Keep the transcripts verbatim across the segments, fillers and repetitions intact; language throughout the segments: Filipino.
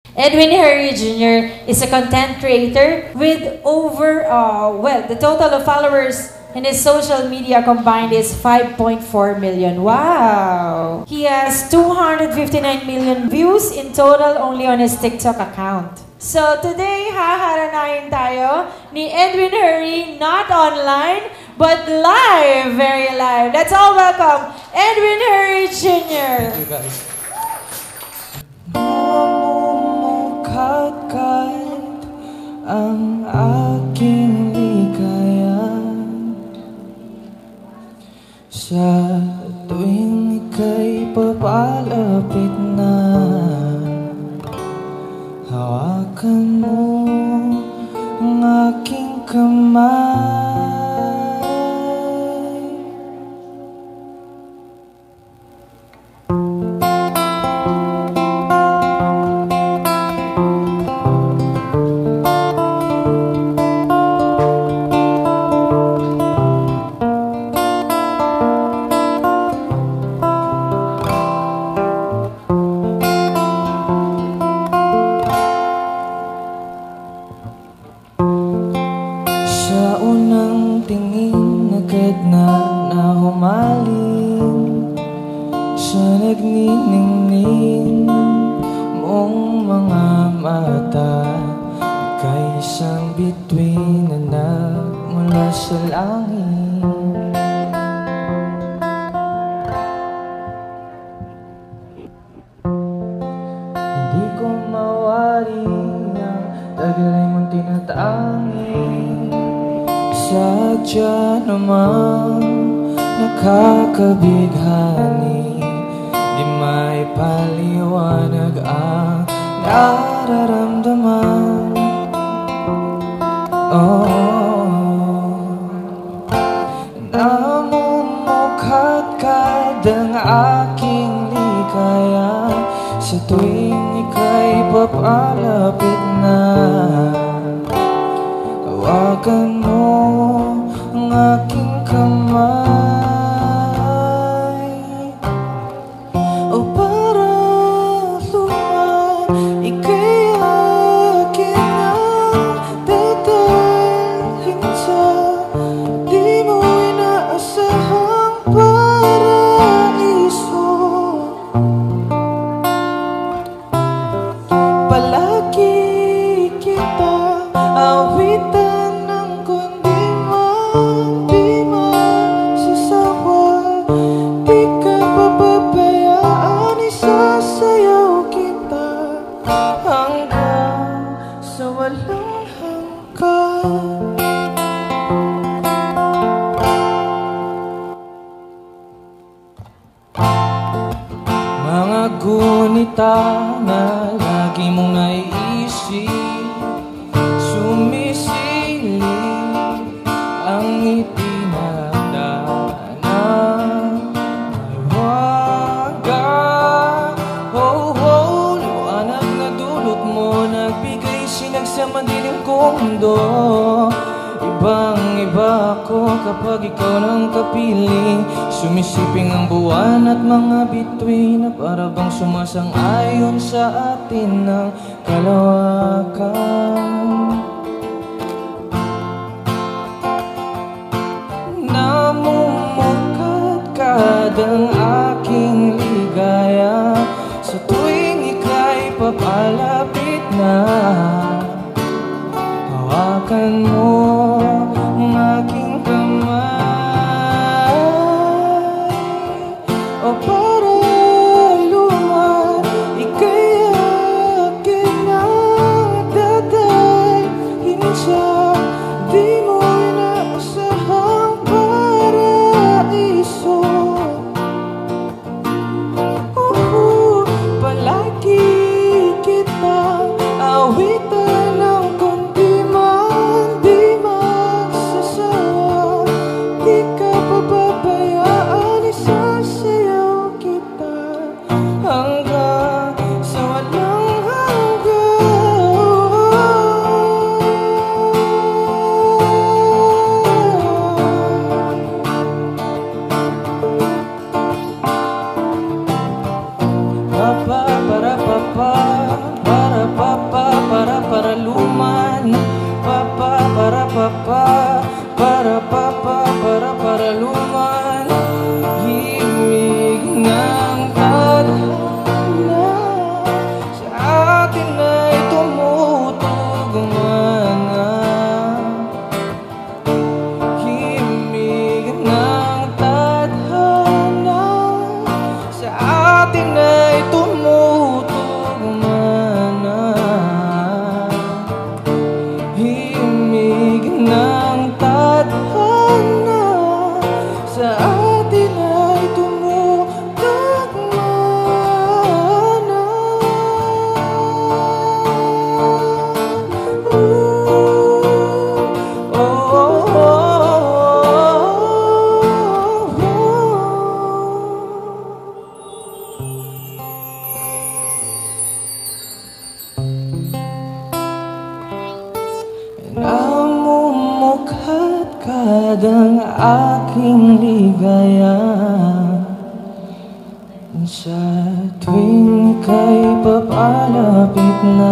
Edwin Hurry Junior is a content creator with over, uh, well, the total of followers in his social media combined is five point four million. Wow! He has two hundred fifty-nine million views in total only on his TikTok account. So today, haharanayin tayo ni Edwin Hurry, not online, but live, very live. Let's all welcome Edwin Hurry Junior Thank you guys. Kahit ang aking ligaya sa tuwing ika'y papalapit na, hawakan mo ang aking kamay. Sa unang tingin agad na nahumaling sa nagniningning mong mga mata. Ika'y isang bituin na nagmula sa langit. Hindi ko mawari ang taglay mong tinatangi. Sadya namang nakakabighani, di may paliwanag ang nararamdaman. Oh, namumukhat ka ng aking ligaya sa tuwing ika'y papalapit na, hawakan mo ang aking kamay. O para luman, ika'y akin ang dadalhin sa di mo inaasahang paraiso. Palagi kita awitan ng kundi di magsasawa. Di ka papabayaan, isasayaw kita hanggang sa walang hanggan. Mga gunita na lagi mong naiisip, sumisilip ang ngiti na dana. Mahiwaga, oh oh, liwanag na dulot mo, nagbigay sinag sa madilim kong mundo. Ibang iba ako kapag ikaw nang kapiling, sumisiping ang buwan at mga bituin na para bang sumasang-ayon sa atin ng kalawakan. Namumukad ka ng aking ligaya sa tuwing ika'y papalapit na, hawakan mo ang aking kamay. O para luman, ika'y akin na dadalhin sa di mo inaasahang paraiso. Uh, palagi kitang awitan atin ay tumutugmana. Himig ng tadhana sa atin ay tumutugmana. Himig ng tadhana sa atin ay tumutugmana. Ooh, oh, oh, oh, oh. Namumukha't kadang aking ligaya sa tuwing ika'y papalapit na.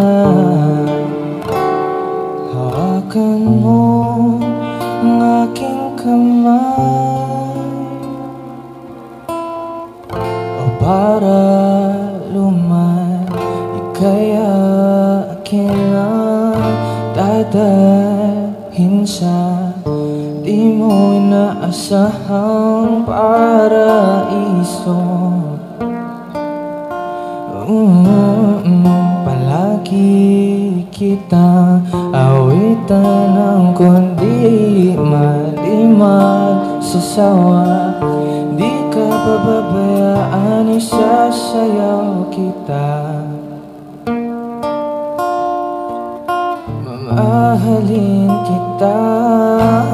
Hawakan mo ang aking kamay, o para lumay, ika'y akin ang dadalhin sa di mo inaasahang paraiso. Mm-mm, palagi kitang awitan ng kundi mali magsasawa. Di ka pababayaan, isasayaw kita. Mamahalin kita.